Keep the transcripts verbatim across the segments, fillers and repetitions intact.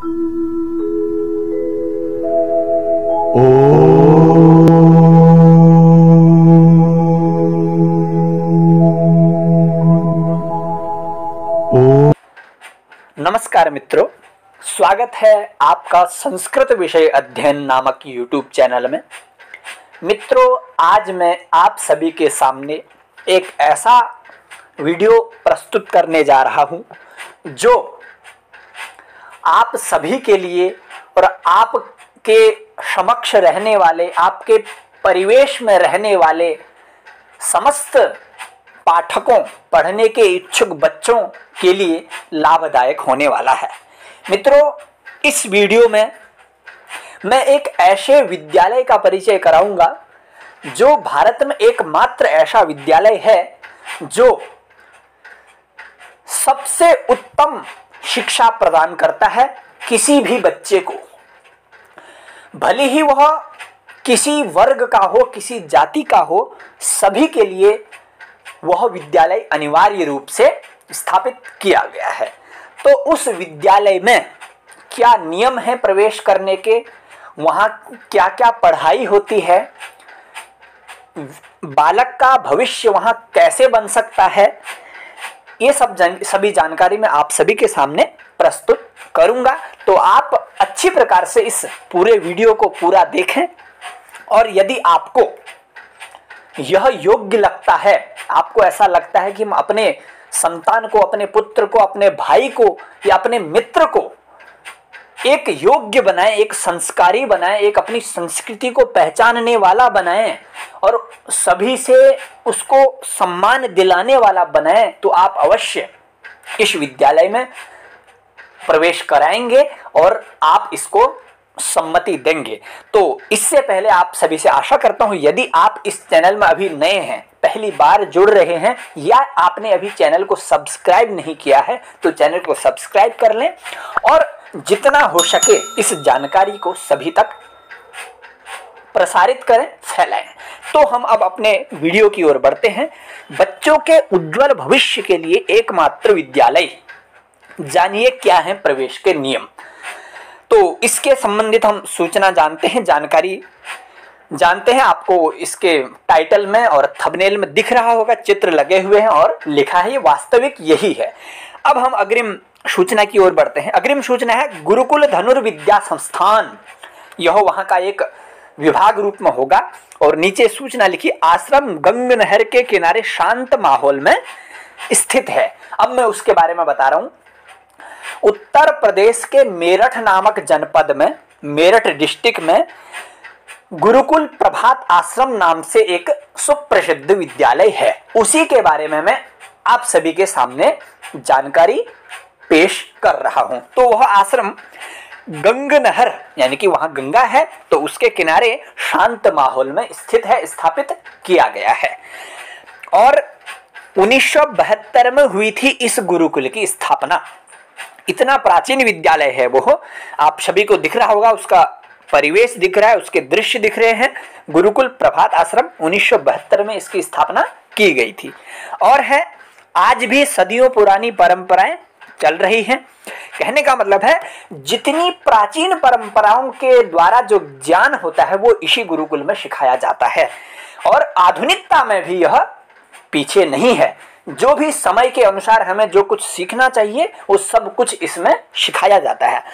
नमस्कार मित्रों, स्वागत है आपका संस्कृत विषय अध्ययन नामक यूट्यूब चैनल में। मित्रों, आज मैं आप सभी के सामने एक ऐसा वीडियो प्रस्तुत करने जा रहा हूं जो आप सभी के लिए और आपके समक्ष रहने वाले, आपके परिवेश में रहने वाले समस्त पाठकों, पढ़ने के इच्छुक बच्चों के लिए लाभदायक होने वाला है। मित्रों, इस वीडियो में मैं एक ऐसे विद्यालय का परिचय कराऊंगा जो भारत में एकमात्र ऐसा विद्यालय है जो सबसे उत्तम शिक्षा प्रदान करता है किसी भी बच्चे को, भले ही वह किसी वर्ग का हो, किसी जाति का हो, सभी के लिए वह विद्यालय अनिवार्य रूप से स्थापित किया गया है। तो उस विद्यालय में क्या नियम है प्रवेश करने के, वहाँ क्या क्या पढ़ाई होती है, बालक का भविष्य वहाँ कैसे बन सकता है, ये सब जान, सभी जानकारी मैं आप सभी के सामने प्रस्तुत करूंगा। तो आप अच्छी प्रकार से इस पूरे वीडियो को पूरा देखें और यदि आपको यह योग्य लगता है, आपको ऐसा लगता है कि हम अपने संतान को, अपने पुत्र को, अपने भाई को या अपने मित्र को एक योग्य बनाएं, एक संस्कारी बनाएं, एक अपनी संस्कृति को पहचानने वाला बनाएं और सभी से उसको सम्मान दिलाने वाला बनाएं, तो आप अवश्य इस विद्यालय में प्रवेश कराएंगे और आप इसको सम्मति देंगे। तो इससे पहले आप सभी से आशा करता हूं, यदि आप इस चैनल में अभी नए हैं, पहली बार जुड़ रहे हैं या आपने अभी चैनल को सब्सक्राइब नहीं किया है, तो चैनल को सब्सक्राइब कर लें और जितना हो सके इस जानकारी को सभी तक प्रसारित करें, फैलाएं। तो हम अब अपने वीडियो की ओर बढ़ते हैं। बच्चों के उज्जवल भविष्य के लिए एकमात्र विद्यालय, जानिए क्या है प्रवेश के नियम। तो इसके संबंधित हम सूचना जानते हैं, जानकारी जानते हैं। आपको इसके टाइटल में और थंबनेल में दिख रहा होगा, चित्र लगे हुए हैं और लिखा है, ये वास्तविक यही है। अब हम अग्रिम सूचना की ओर बढ़ते हैं। अग्रिम सूचना है गुरुकुल धनुर्विद्या संस्थान, यह वहां का एक विभाग रूप में होगा। और नीचे सूचना लिखी, आश्रम गंग नहर के किनारे शांत माहौल में स्थित है। अब मैं उसके बारे में बता रहा हूं। उत्तर प्रदेश के मेरठ नामक जनपद में, मेरठ डिस्ट्रिक्ट में गुरुकुल प्रभात आश्रम नाम से एक सुप्रसिद्ध विद्यालय है। उसी के बारे में मैं आप सभी के सामने जानकारी पेश कर रहा हूं। तो वह आश्रम गंग नहर, यानी कि वहां गंगा है, तो उसके किनारे शांत माहौल में स्थित है, स्थापित किया गया है। और उन्नीस सौ बहत्तर में हुई थी इस गुरुकुल की स्थापना। इतना प्राचीन विद्यालय है वो, आप सभी को दिख रहा होगा, उसका परिवेश दिख रहा है, उसके दृश्य दिख रहे हैं। गुरुकुल प्रभात आश्रम उन्नीस सौ बहत्तर में इसकी स्थापना की गई थी और है आज भी सदियों पुरानी परंपराएं चल रही हैं। कहने का मतलब है, जितनी प्राचीन परंपराओं के द्वारा जो ज्ञान होता है वो इसी गुरुकुल में सिखाया जाता है और आधुनिकता में भी यह पीछे नहीं है। जो भी समय के अनुसार हमें जो कुछ सीखना चाहिए वो सब कुछ इसमें सिखाया जाता है।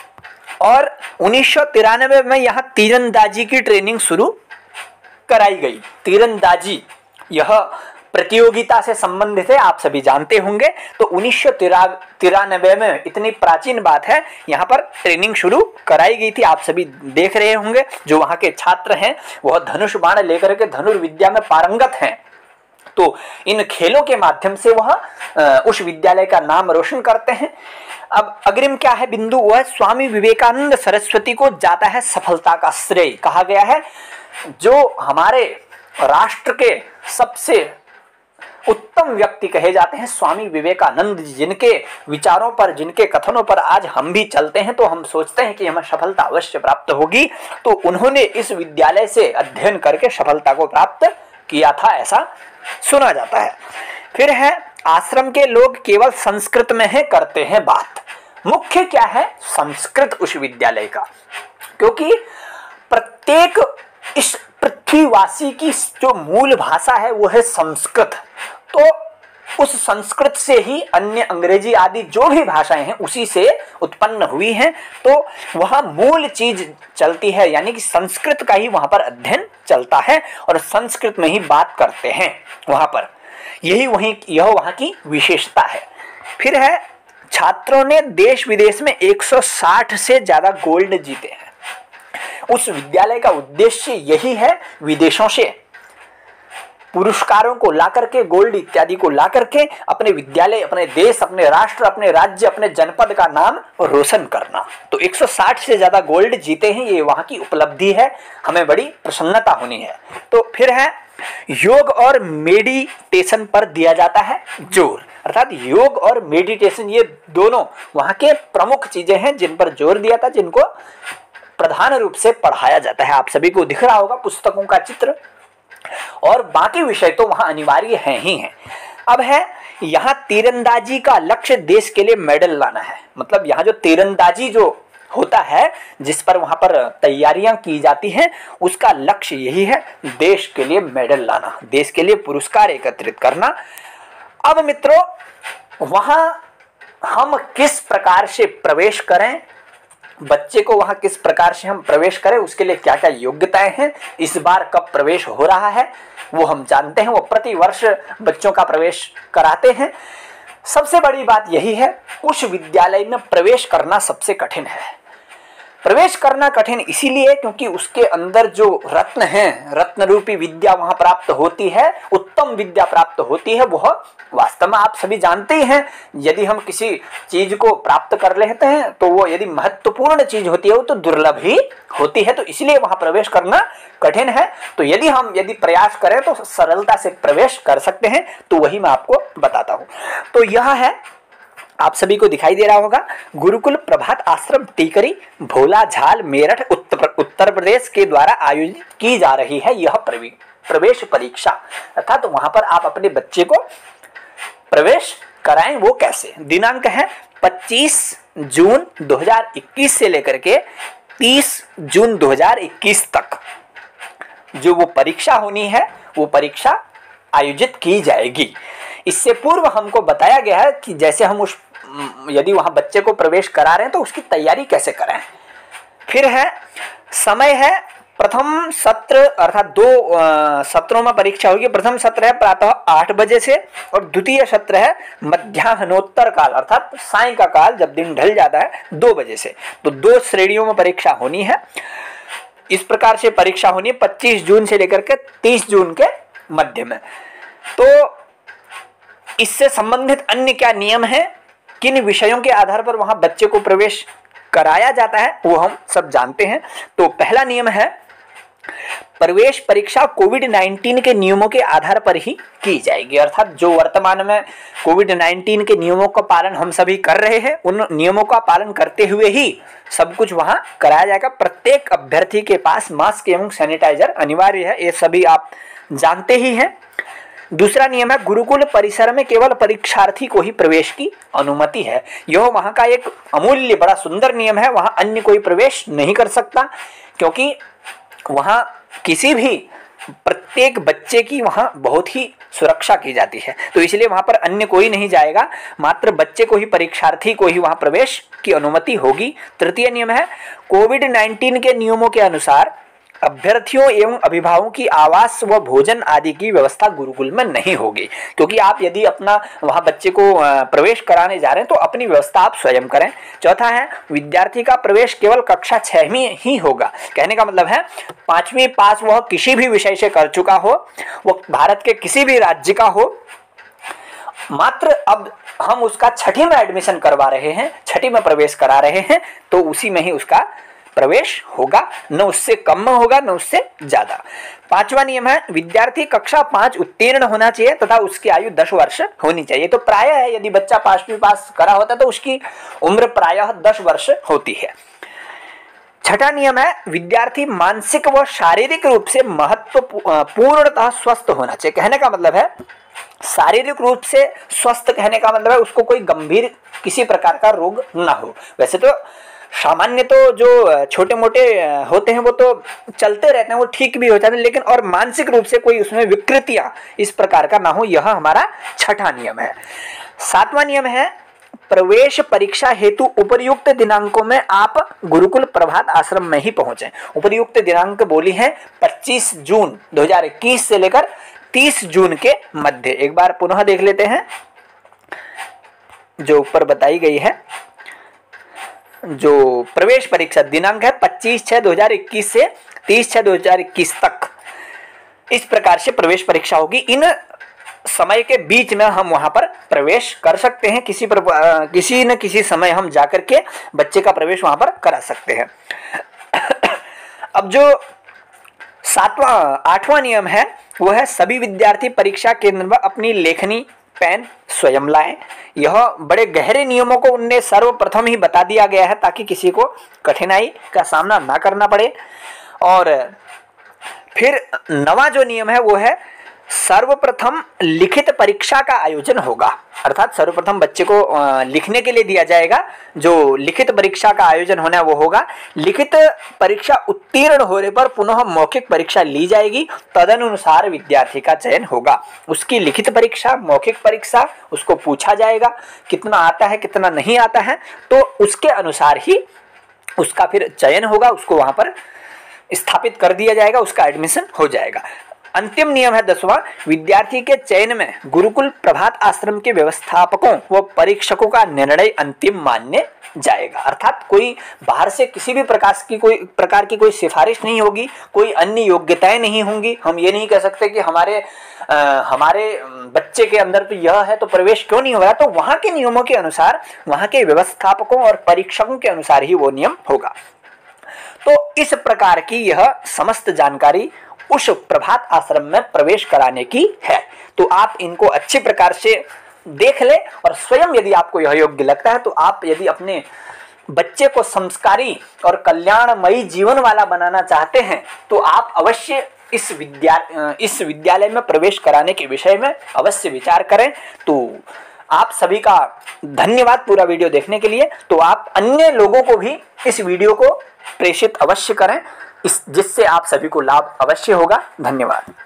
और उन्नीस सौ तिरानवे में यहाँ तीरंदाजी की ट्रेनिंग शुरू कराई गई। तीरंदाजी यह प्रतियोगिता से संबंधित है, आप सभी जानते होंगे। तो उन्नीस सौ तिरानवे में, इतनी प्राचीन बात है, यहाँ पर ट्रेनिंग शुरू कराई गई थी। आप सभी देख रहे होंगे, जो वहाँ के छात्र हैं वह धनुष बाण लेकर के धनुर्विद्या में पारंगत हैं। तो इन खेलों के माध्यम से वह उस विद्यालय का नाम रोशन करते हैं। अब अग्रिम क्या है बिंदु, वह स्वामी विवेकानंद सरस्वती को जाता है सफलता का श्रेय। कहा गया है जो हमारे राष्ट्र के सबसे उत्तम व्यक्ति कहे जाते हैं स्वामी विवेकानंद, जिनके विचारों पर, जिनके कथनों पर आज हम भी चलते हैं, तो हम सोचते हैं कि हमें सफलता अवश्य प्राप्त होगी। तो उन्होंने इस विद्यालय से अध्ययन करके सफलता को प्राप्त किया था, ऐसा सुना जाता है। फिर है, आश्रम के लोग केवल संस्कृत में है करते हैं बात। मुख्य क्या है? संस्कृत उस विद्यालय का, क्योंकि प्रत्येक इस पृथ्वीवासी की जो मूल भाषा है वो है संस्कृत। तो उस संस्कृत से ही अन्य अंग्रेजी आदि जो भी भाषाएं हैं उसी से उत्पन्न हुई हैं। तो वहाँ मूल चीज चलती है, यानी कि संस्कृत का ही वहाँ पर अध्ययन चलता है और संस्कृत में ही बात करते हैं वहाँ पर। यही वहीं यह वहाँ की विशेषता है। फिर है, छात्रों ने देश विदेश में एक सौ साठ से ज्यादा गोल्ड जीते हैं। उस विद्यालय का उद्देश्य यही है, विदेशों से पुरस्कारों को ला करके, गोल्ड इत्यादि को ला करके अपने विद्यालय, अपने देश, अपने राष्ट्र, अपने राज्य, अपने जनपद का नाम रोशन करना। तो एक सौ साठ से ज्यादा गोल्ड जीते हैं, ये वहां की उपलब्धि है, हमें बड़ी प्रसन्नता होनी है। तो फिर है, योग और मेडिटेशन पर दिया जाता है जोर, अर्थात योग और मेडिटेशन ये दोनों वहां के प्रमुख चीजें हैं जिन पर जोर दिया था, जिनको प्रधान रूप से पढ़ाया जाता है। आप सभी को दिख रहा होगा पुस्तकों का चित्र, और बाकी विषय तो वहां अनिवार्य हैं ही हैं। अब है, यहाँ तीरंदाजी का लक्ष्य देश के लिए मेडल लाना है। मतलब यहाँ जो तीरंदाजी जो होता है, जिस पर वहां पर तैयारियां की जाती हैं, उसका लक्ष्य यही है, देश के लिए मेडल लाना, देश के लिए पुरस्कार एकत्रित करना। अब मित्रों, वहां हम किस प्रकार से प्रवेश करें, बच्चे को वहां किस प्रकार से हम प्रवेश करें, उसके लिए क्या क्या योग्यताएं हैं, इस बार कब प्रवेश हो रहा है वो हम जानते हैं। वो प्रति वर्ष बच्चों का प्रवेश कराते हैं। सबसे बड़ी बात यही है, उस विद्यालय में प्रवेश करना सबसे कठिन है। प्रवेश करना कठिन इसीलिए क्योंकि उसके अंदर जो रत्न हैं, रत्न रूपी विद्या वहां प्राप्त होती है, उत्तम विद्या प्राप्त होती है। वह वास्तव में आप सभी जानते ही हैं, यदि हम किसी चीज को प्राप्त कर लेते हैं तो वो यदि महत्वपूर्ण चीज होती है वो तो दुर्लभ ही होती है। तो इसलिए वहां प्रवेश करना कठिन है। तो यदि हम यदि प्रयास करें तो सरलता से प्रवेश कर सकते हैं। तो वही मैं आपको बताता हूं। तो यह है, आप सभी को दिखाई दे रहा होगा, गुरुकुल प्रभात आश्रम टीकरी भोला झाल मेरठ उत्तर उत्तर प्रदेश के द्वारा आयोजित की जा रही है यह प्रवेश परीक्षा। अर्थात तो वहां पर आप अपने बच्चे को प्रवेश कराएं। वो कैसे? दिनांक है पच्चीस जून दो हज़ार इक्कीस से लेकर के तीस जून दो हज़ार इक्कीस तक जो वो परीक्षा होनी है, वो परीक्षा आयोजित की जाएगी। इससे पूर्व हमको बताया गया है कि जैसे हम उस यदि वहां बच्चे को प्रवेश करा रहे हैं तो उसकी तैयारी कैसे करें। फिर है, समय है, प्रथम सत्र अर्थात दो सत्रों में परीक्षा होगी। प्रथम सत्र है प्रातः आठ बजे से और द्वितीय सत्र है मध्याह्नोत्तर काल अर्थात साय का काल, जब दिन ढल जाता है, दो बजे से। तो दो श्रेणियों में परीक्षा होनी है। इस प्रकार से परीक्षा होनी है पच्चीस जून से लेकर के तीस जून के मध्य में। तो इससे संबंधित अन्य क्या नियम है, किन विषयों के आधार पर वहां बच्चे को प्रवेश कराया जाता है, वो हम सब जानते हैं। तो पहला नियम है, प्रवेश परीक्षा कोविड नाइन्टीन के नियमों के आधार पर ही की जाएगी। अर्थात जो वर्तमान में कोविड नाइन्टीन के नियमों का पालन हम सभी कर रहे हैं, उन नियमों का पालन करते हुए ही सब कुछ वहां कराया जाएगा। प्रत्येक अभ्यर्थी के पास मास्क एवं सैनिटाइजर अनिवार्य है, ये सभी आप जानते ही हैं। दूसरा नियम है, गुरुकुल परिसर में केवल परीक्षार्थी को ही प्रवेश की अनुमति है। यह वहां का एक अमूल्य बड़ा सुंदर नियम है। वहां अन्य कोई प्रवेश नहीं कर सकता, क्योंकि वहां किसी भी प्रत्येक बच्चे की वहां बहुत ही सुरक्षा की जाती है। तो इसलिए वहां पर अन्य कोई नहीं जाएगा, मात्र बच्चे को ही, परीक्षार्थी को ही वहां प्रवेश की अनुमति होगी। तृतीय नियम है, कोविड नाइन्टीन के नियमों के अनुसार अभ्यर्थियों एवं अभिभावकों की आवास व भोजन आदि की व्यवस्था गुरुकुल में नहीं होगी। क्योंकि आप यदि अपना वहां बच्चे को प्रवेश कराने जा रहे हैं तो अपनी व्यवस्था आप स्वयं करें। चौथा है, विद्यार्थी का प्रवेश केवल कक्षा छठवीं ही होगा। कहने का मतलब है पांचवी पास वह किसी भी विषय से कर चुका हो, वो भारत के किसी भी राज्य का हो, मात्र अब हम उसका छठी में एडमिशन करवा रहे हैं, छठी में प्रवेश करा रहे हैं, तो उसी में ही उसका प्रवेश होगा, न उससे कम में होगा न उससे ज्यादा। पांचवा नियम है, विद्यार्थी कक्षा पांच उत्तीर्ण होना चाहिए तथा उसकी आयु दस वर्ष होनी चाहिए। तो प्रायः है, यदि बच्चा पांचवी पास करा होता तो उसकी उम्र प्रायः दस वर्ष होती है। छठा नियम है, विद्यार्थी मानसिक व शारीरिक रूप से महत्वपूर्णतः स्वस्थ होना चाहिए। कहने का मतलब है शारीरिक रूप से स्वस्थ कहने का मतलब है उसको कोई गंभीर किसी प्रकार का रोग ना हो। वैसे तो सामान्य तो जो छोटे मोटे होते हैं वो तो चलते रहते हैं, वो ठीक भी हो जाते हैं, लेकिन और मानसिक रूप से कोई उसमें विकृतियां इस प्रकार का ना हो, यह हमारा छठा नियम है। सातवां नियम है प्रवेश परीक्षा हेतु उपर्युक्त दिनांकों में आप गुरुकुल प्रभात आश्रम में ही पहुंचे। उपर्युक्त दिनांक बोली है पच्चीस जून दो हज़ार इक्कीस से लेकर तीस जून के मध्य। एक बार पुनः देख लेते हैं जो ऊपर बताई गई है। जो प्रवेश परीक्षा दिनांक है पच्चीस छह दो हज़ार इक्कीस से तीस छह दो हज़ार इक्कीस तक इस प्रकार से प्रवेश परीक्षा होगी। इन समय के बीच में हम वहां पर प्रवेश कर सकते हैं, किसी पर किसी न किसी समय हम जाकर के बच्चे का प्रवेश वहां पर करा सकते हैं। अब जो सातवां आठवां नियम है वो है सभी विद्यार्थी परीक्षा केंद्र पर अपनी लेखनी पेन स्वयं लाएं। यह बड़े गहरे नियमों को उनने सर्वप्रथम ही बता दिया गया है ताकि किसी को कठिनाई का सामना ना करना पड़े। और फिर नवा जो नियम है वो है सर्वप्रथम लिखित परीक्षा का आयोजन होगा, अर्थात सर्वप्रथम बच्चे को लिखने के लिए दिया जाएगा। जो लिखित परीक्षा का आयोजन होना है वो होगा। लिखित परीक्षा उत्तीर्ण होने पर पुनः मौखिक परीक्षा ली जाएगी, तदनुसार विद्यार्थी का चयन होगा। उसकी लिखित परीक्षा, मौखिक परीक्षा, उसको पूछा जाएगा कितना आता है कितना नहीं आता है, तो उसके अनुसार ही उसका फिर चयन होगा, उसको वहां पर स्थापित कर दिया जाएगा, उसका एडमिशन हो जाएगा। अंतिम नियम है दसवां, विद्यार्थी के चयन में गुरुकुल प्रभात आश्रम के व्यवस्थापकों व परीक्षकों का निर्णय अंतिम मान्य जाएगा। अर्थात कोई बाहर से किसी भी प्रकार की कोई प्रकार की कोई सिफारिश नहीं होगी, कोई अन्य योग्यताएं नहीं होंगी। हम ये नहीं कह सकते कि हमारे आ, हमारे बच्चे के अंदर तो यह है तो प्रवेश क्यों नहीं हो रहा, तो वहां के नियमों के अनुसार, वहां के व्यवस्थापकों और परीक्षकों के अनुसार ही वो नियम होगा। तो इस प्रकार की यह समस्त जानकारी उस प्रभात आश्रम में प्रवेश कराने की है। तो आप इनको अच्छी प्रकार से देख ले और स्वयं यदि आपको यह योग्य लगता है तो आप यदि अपने बच्चे को संस्कारी और कल्याणमयी जीवन वाला बनाना चाहते हैं तो आप अवश्य इस विद्या इस विद्यालय में प्रवेश कराने के विषय में अवश्य विचार करें। तो आप सभी का धन्यवाद पूरा वीडियो देखने के लिए। तो आप अन्य लोगों को भी इस वीडियो को प्रेषित अवश्य करें, इस जिससे आप सभी को लाभ अवश्य होगा। धन्यवाद।